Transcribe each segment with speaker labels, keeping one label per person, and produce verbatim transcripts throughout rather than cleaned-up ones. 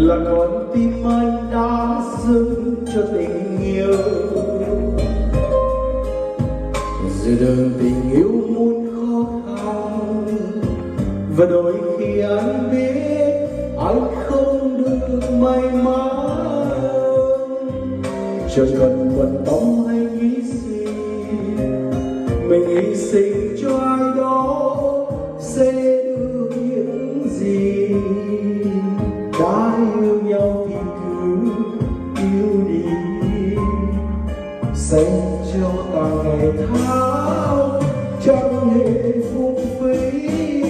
Speaker 1: là con tim anh đã dâng cho tình yêu. Giữa đường tình yêu muôn khó khăn, và đôi khi anh biết anh không được may mắn. Chẳng cần quan tâm hay nghĩ gì, mình hy sinh cho ai đó sẽ được những gì. Đã yêu nhau thì cứ yêu đi, dành cho ta ngày tháng chẳng hề phung phí.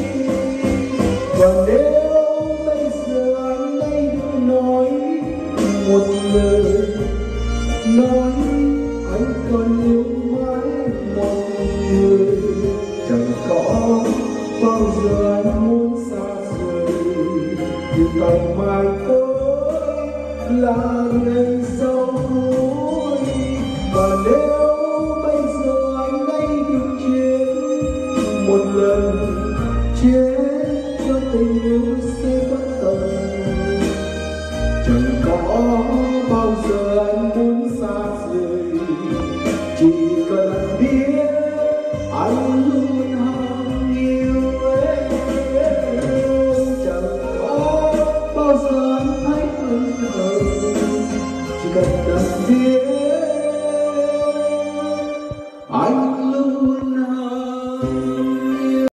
Speaker 1: Và nếu bây giờ anh đây được nói một lời, nói anh còn yêu mãi một người, chẳng có bao giờ anh muốn xa rời. Nhưng ngày mai tới là ngày sau cuối, và nếu bây giờ anh đây được chết một lần, chết cho tình yêu